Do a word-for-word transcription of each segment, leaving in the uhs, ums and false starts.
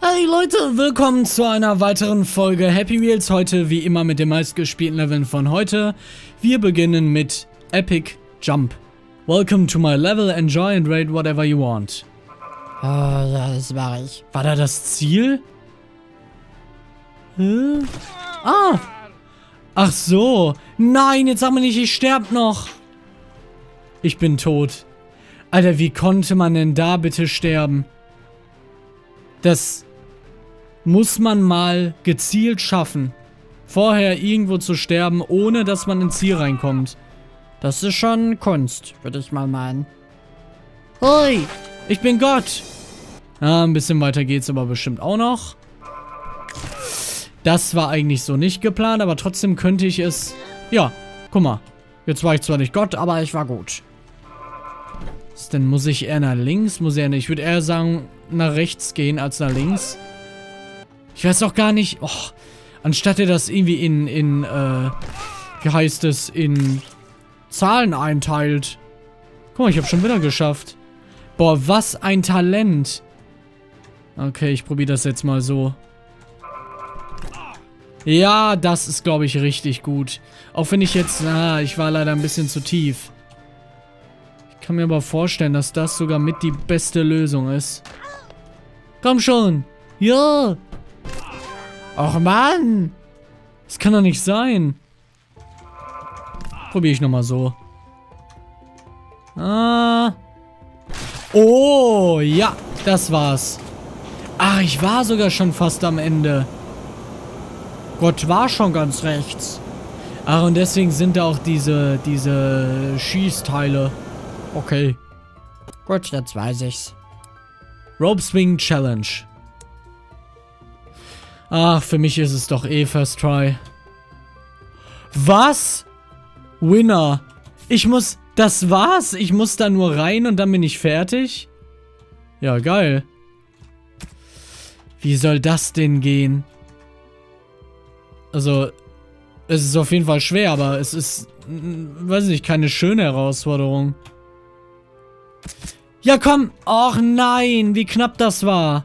Hey Leute, willkommen zu einer weiteren Folge Happy Wheels. Heute wie immer mit den meistgespielten Leveln von heute. Wir beginnen mit Epic Jump. Welcome to my level, enjoy and rate whatever you want. Oh, ja, das mache ich. War da das Ziel? Hä? Ah! Ach so. Nein, jetzt sag mir nicht, ich sterb noch. Ich bin tot. Alter, wie konnte man denn da bitte sterben? Das muss man mal gezielt schaffen. Vorher irgendwo zu sterben, ohne dass man ins Ziel reinkommt. Das ist schon Kunst, würde ich mal meinen. Hui, ich bin Gott. Ah, ein bisschen weiter geht's aber bestimmt auch noch. Das war eigentlich so nicht geplant, aber trotzdem könnte ich es... Ja, guck mal. Jetzt war ich zwar nicht Gott, aber ich war gut. Was denn, muss ich eher nach links? Muss ich eher nicht. Ich würde eher sagen, nach rechts gehen als nach links. Ich weiß auch gar nicht... Oh, anstatt er das irgendwie in... in äh, wie heißt es? In Zahlen einteilt. Guck mal, ich habe schon wieder geschafft. Boah, was ein Talent. Okay, ich probiere das jetzt mal so. Ja, das ist, glaube ich, richtig gut. Auch wenn ich jetzt... Ah, ich war leider ein bisschen zu tief. Ich kann mir aber vorstellen, dass das sogar mit die beste Lösung ist. Komm schon. Ja. Och, Mann. Das kann doch nicht sein. Probiere ich nochmal so. Ah. Oh, ja. Das war's. Ach, ich war sogar schon fast am Ende. Gott war schon ganz rechts. Ach, und deswegen sind da auch diese, diese Schießteile. Okay. Gut, jetzt weiß ich's. Rope Swing Challenge. Ach, für mich ist es doch eh First Try. Was? Winner. Ich muss... Das war's? Ich muss da nur rein und dann bin ich fertig? Ja, geil. Wie soll das denn gehen? Also, es ist auf jeden Fall schwer, aber es ist, weiß nicht, keine schöne Herausforderung. Ja, komm! Och nein, wie knapp das war.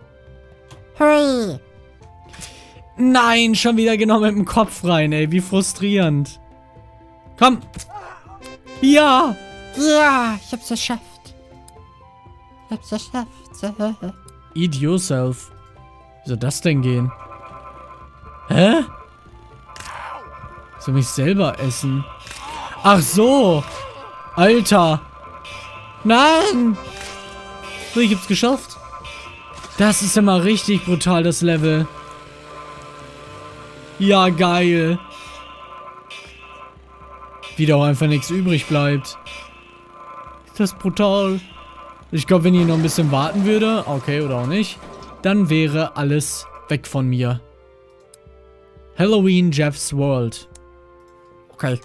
Hui. Nein, schon wieder genau mit dem Kopf rein, ey. Wie frustrierend. Komm. Ja. Ja, ich hab's geschafft. Ich hab's geschafft. Eat yourself. Wie soll das denn gehen? Hä? Ich soll mich selber essen. Ach so. Alter. Nein. So, ich hab's geschafft. Das ist immer richtig brutal, das Level. Ja, geil. Wieder auch einfach nichts übrig bleibt. Ist das brutal. Ich glaube, wenn ich noch ein bisschen warten würde, okay, oder auch nicht, dann wäre alles weg von mir. Halloween Jeff's World. Okay.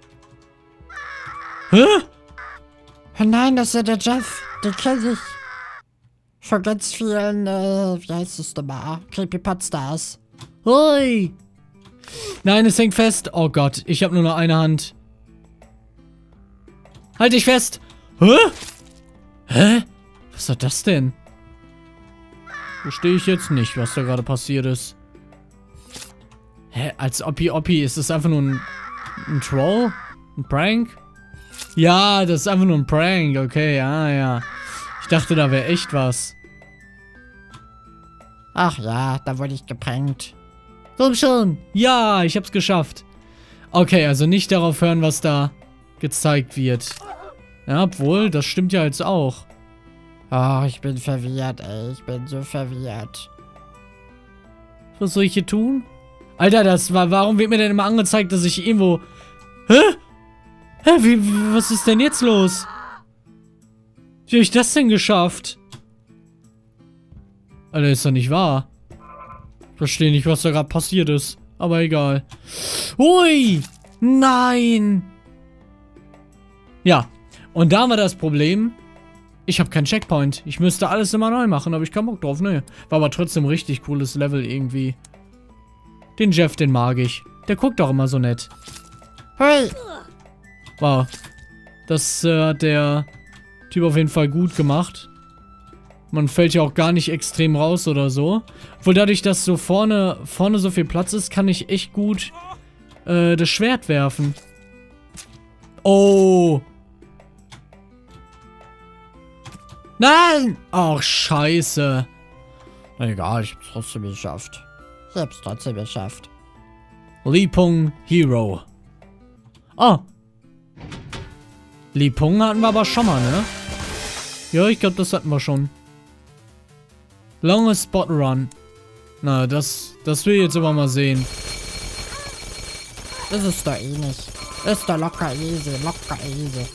Hä? Oh nein, das ist ja der Jeff. Den kenn ich. Von ganz vielen, äh, wie heißt es nochmal? Creepypastas. Hui. Nein, es hängt fest. Oh Gott, ich habe nur noch eine Hand. Halt dich fest. Hä? Hä? Was war das denn? Verstehe ich jetzt nicht, was da gerade passiert ist. Hä? Als Oppi Oppi, ist das einfach nur ein, ein Troll? Ein Prank? Ja, das ist einfach nur ein Prank. Okay, ja, ja. Ich dachte, da wäre echt was. Ach ja, da wurde ich geprankt. Komm schon. Ja, ich hab's geschafft. Okay, also nicht darauf hören, was da gezeigt wird. Ja, obwohl, das stimmt ja jetzt auch. Oh, ich bin verwirrt, ey. Ich bin so verwirrt. Was soll ich hier tun? Alter, das war... Warum wird mir denn immer angezeigt, dass ich irgendwo... Hä? Hä? Wie, wie, was ist denn jetzt los? Wie habe ich das denn geschafft? Alter, ist doch nicht wahr. Ich verstehe nicht, was da gerade passiert ist. Aber egal. Hui! Nein! Ja. Und da war das Problem. Ich habe keinen Checkpoint. Ich müsste alles immer neu machen, aber ich keinen Bock drauf. Ne. War aber trotzdem ein richtig cooles Level irgendwie. Den Jeff, den mag ich. Der guckt auch immer so nett. Hui! Wow. Das äh, hat der Typ auf jeden Fall gut gemacht. Man fällt ja auch gar nicht extrem raus oder so. Obwohl dadurch, dass so vorne, vorne so viel Platz ist, kann ich echt gut äh, das Schwert werfen. Oh. Nein! Ach, scheiße. Na egal, ich hab's trotzdem geschafft. Ich hab's trotzdem geschafft. Lipung Hero. Oh. Lipung hatten wir aber schon mal, ne? Ja, ich glaube, das hatten wir schon. Longest Spot Run. Na, das, das will ich jetzt aber mal sehen. Das ist doch eh nicht. Das ist doch locker easy, locker easy.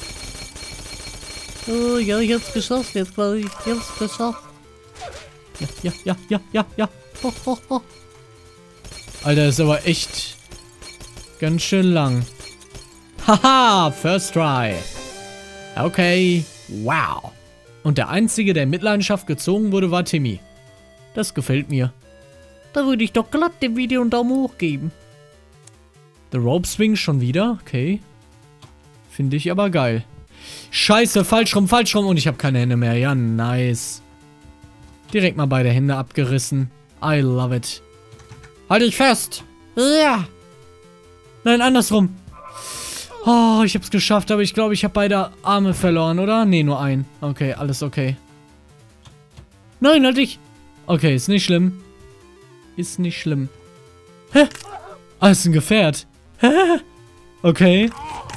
Oh, ja, ich hab's geschafft jetzt quasi. Ich hab's geschafft. Ja, ja, ja, ja, ja, ja. Ho, ho, ho. Alter, ist aber echt ganz schön lang. Haha, first try. Okay, wow. Und der Einzige, der in Mitleidenschaft gezogen wurde, war Timmy. Das gefällt mir. Da würde ich doch glatt dem Video einen Daumen hoch geben. The Rope Swing schon wieder? Okay. Finde ich aber geil. Scheiße, falsch rum, falsch rum. Und ich habe keine Hände mehr. Ja, nice. Direkt mal beide Hände abgerissen. I love it. Halt dich fest. Ja. Nein, andersrum. Oh, ich hab's geschafft, aber ich glaube, ich habe beide Arme verloren, oder? Nee, nur ein. Okay, alles okay. Nein, halt dich. Okay, ist nicht schlimm. Ist nicht schlimm. Hä? Ah, ist ein Gefährt. Hä? Okay.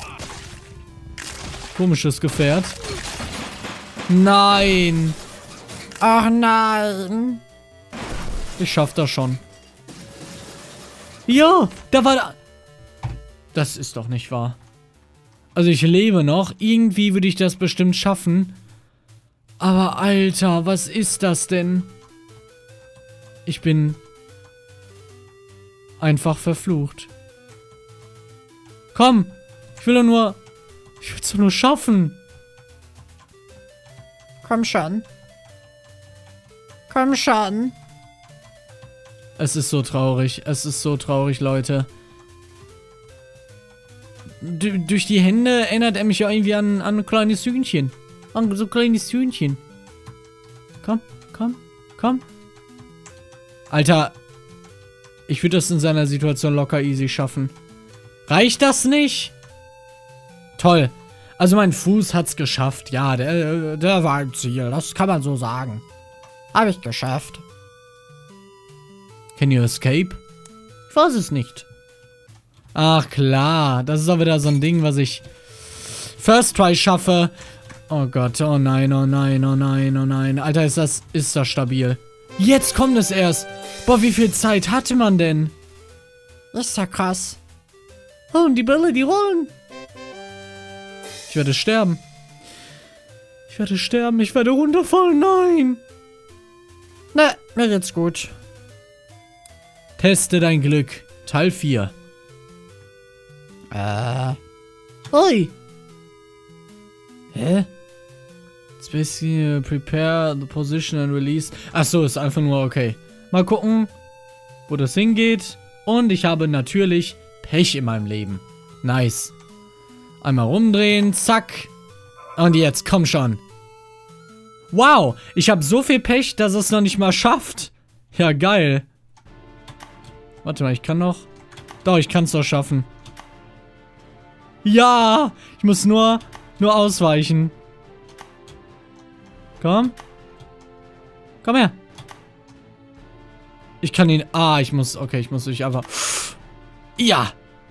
Komisches Gefährt. Nein. Ach nein. Ich schaff das schon. Ja, da war da. Das ist doch nicht wahr. Also ich lebe noch. Irgendwie würde ich das bestimmt schaffen. Aber Alter, was ist das denn? Ich bin einfach verflucht. Komm, ich will doch nur... Ich will es doch nur schaffen. Komm schon. Komm schon. Es ist so traurig. Es ist so traurig, Leute. D durch die Hände erinnert er mich ja irgendwie an, an ein kleines Hühnchen. An so ein kleines Hühnchen. Komm, komm, komm. Alter. Ich würde das in seiner Situation locker easy schaffen. Reicht das nicht? Toll. Also mein Fuß hat's geschafft. Ja, der, der war im Ziel. Das kann man so sagen. Habe ich geschafft. Can you escape? Ich weiß es nicht. Ach klar, das ist auch wieder so ein Ding, was ich First Try schaffe. Oh Gott, oh nein, oh nein, oh nein, oh nein. Alter, ist das, ist das stabil. Jetzt kommt es erst. Boah, wie viel Zeit hatte man denn? Ist ja krass. Oh, und die Bälle, die rollen. Ich werde sterben. Ich werde sterben, ich werde runterfallen, nein. Ne, mir geht's gut. Teste dein Glück. Teil vier. Äh. Oi. Hä? It's basically uh, prepare the position and release. Achso, ist einfach nur okay. Mal gucken, wo das hingeht. Und ich habe natürlich Pech in meinem Leben. Nice. Einmal rumdrehen, zack. Und jetzt, komm schon. Wow, ich habe so viel Pech, dass es noch nicht mal schafft. Ja, geil. Warte mal, ich kann noch... Doch, ich kann es doch schaffen. Ja, ich muss nur, nur ausweichen. Komm. Komm her. Ich kann ihn... Ah, ich muss... Okay, ich muss dich einfach... Ja.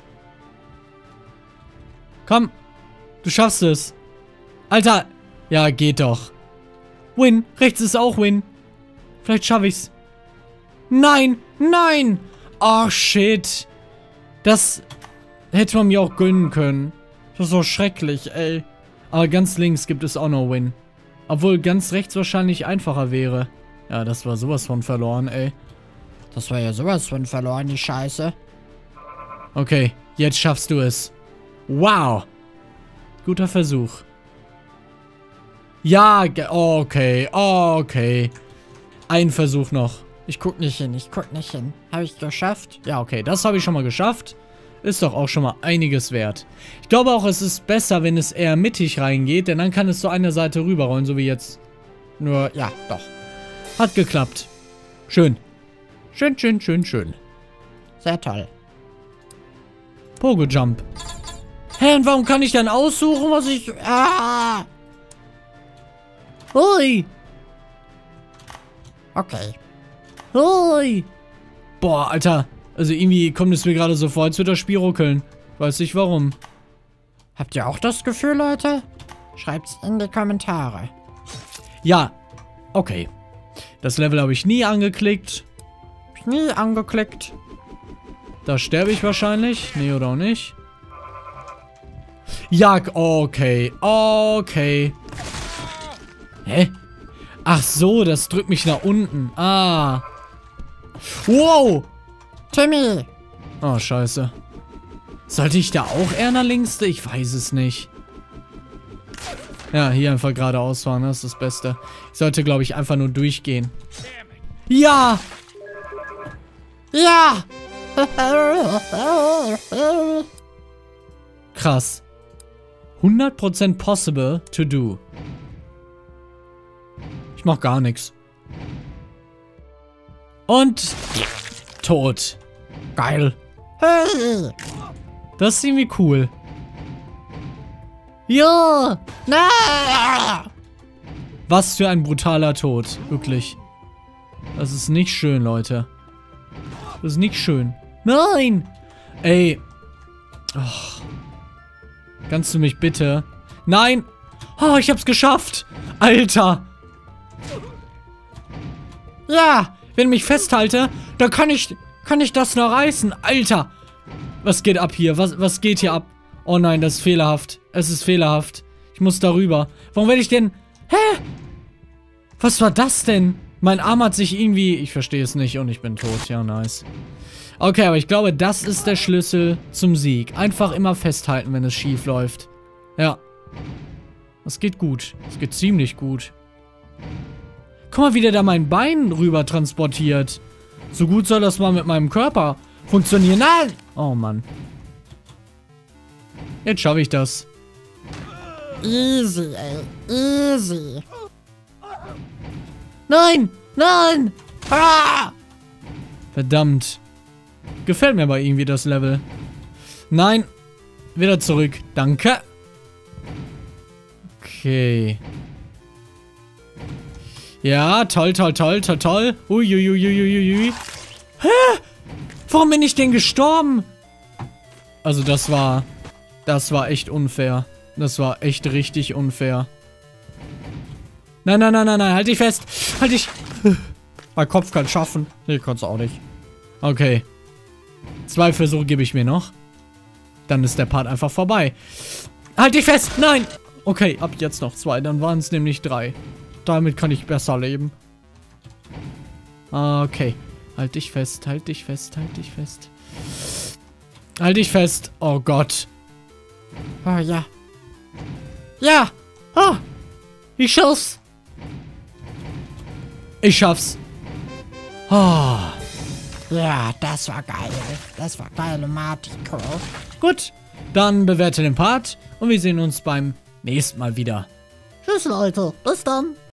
Komm. Du schaffst es. Alter. Ja, geht doch. Win. Rechts ist auch Win. Vielleicht schaffe ich's. Nein. Nein. Oh, shit. Das hätte man mir auch gönnen können. Das ist so schrecklich, ey. Aber ganz links gibt es auch noch Win. Obwohl ganz rechts wahrscheinlich einfacher wäre. Ja, das war sowas von verloren, ey. Das war ja sowas von verloren, die Scheiße. Okay, jetzt schaffst du es. Wow. Guter Versuch. Ja, okay, okay. Ein Versuch noch. Ich guck nicht hin, ich guck nicht hin. Habe ich geschafft? Ja, okay, das habe ich schon mal geschafft. Ist doch auch schon mal einiges wert. Ich glaube auch, es ist besser, wenn es eher mittig reingeht, denn dann kann es so eine Seite rüberrollen, so wie jetzt Nur, ja, doch. Hat geklappt. Schön. Schön, schön, schön, schön. Sehr toll. Pogo Jump. Hä, und warum kann ich dann aussuchen, was ich... Ah! Hui. Okay. Hui. Boah, Alter. Also irgendwie kommt es mir gerade so vor, als würde das Spiel ruckeln. Weiß nicht warum. Habt ihr auch das Gefühl, Leute? Schreibt's in die Kommentare. Ja. Okay. Das Level habe ich nie angeklickt. Hab ich nie angeklickt. Da sterbe ich wahrscheinlich. Nee, oder auch nicht. Ja, okay. Okay. Hä? Ach so, das drückt mich nach unten. Ah. Wow. Timmy. Oh, scheiße. Sollte ich da auch eher nach links? Ich weiß es nicht. Ja, hier einfach geradeaus fahren. Das ist das Beste. Ich sollte, glaube ich, einfach nur durchgehen. Ja. Ja. Krass. hundert Prozent possible to do. Ich mach gar nichts. Und tot. Geil. Hey. Das ist irgendwie cool. Ja. Na. Was für ein brutaler Tod. Wirklich. Das ist nicht schön, Leute. Das ist nicht schön. Nein! Ey. Oh. Kannst du mich bitte... Nein! Oh, ich hab's geschafft! Alter! Ja! Wenn ich mich festhalte, dann kann ich... Kann ich das noch reißen? Alter! Was geht ab hier? Was, was geht hier ab? Oh nein, das ist fehlerhaft. Es ist fehlerhaft. Ich muss darüber. Warum werde ich denn... Hä? Was war das denn? Mein Arm hat sich irgendwie... Ich verstehe es nicht und ich bin tot. Ja, nice. Okay, aber ich glaube, das ist der Schlüssel zum Sieg. Einfach immer festhalten, wenn es schief läuft. Ja. Das geht gut. Das geht ziemlich gut. Guck mal, wie der da mein Bein rüber transportiert. So gut soll das mal mit meinem Körper funktionieren. Nein! Oh, Mann. Jetzt schaffe ich das. Easy, ey. Easy. Nein! Nein! Ah! Verdammt. Gefällt mir aber irgendwie das Level. Nein. Wieder zurück. Danke. Okay. Ja, toll, toll, toll, toll, toll. Uiuiuiuiui. Hä? Warum bin ich denn gestorben? Also das war... Das war echt unfair. Das war echt richtig unfair. Nein, nein, nein, nein, nein. Halt dich fest. Halt dich... Mein Kopf kann schaffen. Nee, kannst du auch nicht. Okay. Zwei Versuche gebe ich mir noch. Dann ist der Part einfach vorbei. Halt dich fest! Nein! Okay, ab jetzt noch zwei. Dann waren es nämlich drei. Damit kann ich besser leben. Okay. Halt dich fest, halt dich fest, halt dich fest. Halt dich fest. Oh Gott. Oh ja. Ja! Oh! Ich schaff's! Ich schaff's! Oh! Ja, das war geil. Das war geil, Martico. Gut, dann bewerte den Part und wir sehen uns beim nächsten Mal wieder. Tschüss, Leute. Bis dann.